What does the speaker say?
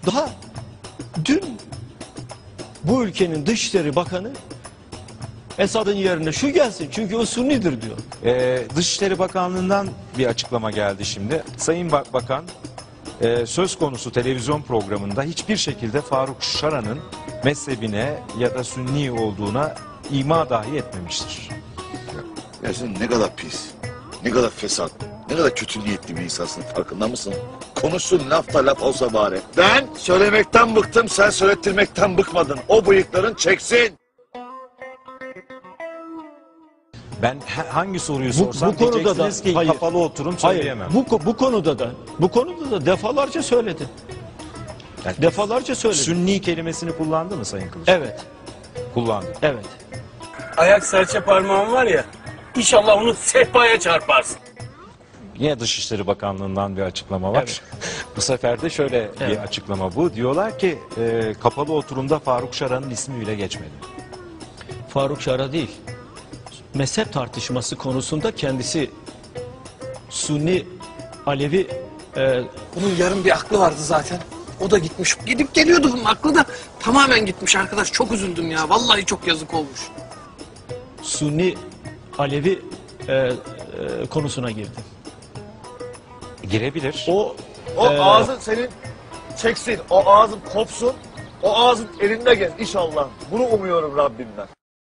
Daha dün bu ülkenin Dışişleri Bakanı Esad'ın yerine şu gelsin çünkü o Sunnidir diyor. Dışişleri Bakanlığı'ndan bir açıklama geldi şimdi. Sayın Bakan söz konusu televizyon programında hiçbir şekilde Faruk Şaran'ın mezhebine ya da Sünni olduğuna ima dahi etmemiştir. Ya sen ne kadar pis, ne kadar fesat, ne kadar kötü niyetli bir insansın, farkında mısın? Konuşsun, laf da laf olsa bari. Ben söylemekten bıktım, sen söylettirmekten bıkmadın. O bıyıkların çeksin. Ben hangi soruyu sorsam bu konuda diyeceksiniz da ki hayır, kapalı oturum söyleyemem. bu konuda da defalarca söyledi. Yani Defalarca söyledi. Sünni kelimesini kullandı mı Sayın Kılıç? Evet. Kullandı. Evet. Ayak serçe parmağın var ya, inşallah onu sehpaya çarparsın. Yine Dışişleri Bakanlığı'ndan bir açıklama var. Evet. Bu sefer de şöyle bir Evet. açıklama bu. Diyorlar ki kapalı oturumda Faruk Şaran'ın ismi bile geçmedi. Faruk Şara değil. Mezhep tartışması konusunda kendisi Sunni, Alevi Bunun yarım bir aklı vardı zaten. O da gitmiş. Gidip geliyordu bunun aklı da tamamen gitmiş arkadaş. Çok üzüldüm ya. Vallahi çok yazık olmuş. Sunni, Alevi konusuna girdi. Girebilir. O ağzın senin çeksin, o ağzın kopsun, o ağzın elinde gez inşallah. Bunu umuyorum Rabbimden.